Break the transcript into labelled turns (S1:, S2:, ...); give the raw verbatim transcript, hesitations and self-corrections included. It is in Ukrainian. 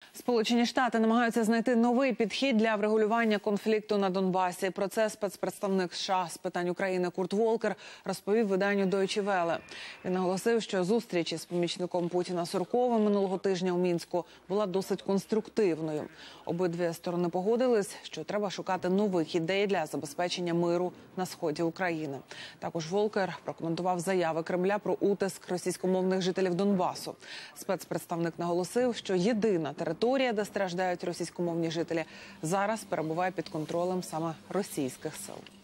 S1: Сполучені Штати намагаються знайти новий підхід для врегулювання конфлікту на Донбасі. Про це спецпредставник США з питань України Курт Волкер розповів виданню Deutsche Welle. Він наголосив, що зустріч із помічником Путіна Сурковим минулого тижня у Мінську була досить конструктивною. Обидві сторони погодились, що треба шукати нових ідей для забезпечення миру на сході України. Також Волкер прокоментував заяви Кремля про утиск російськомовних жителів Донбасу. Спецпредставник наголосив, що єдина територія, де страждають російськомовні жителі, зараз перебуває під контролем саме російських сил.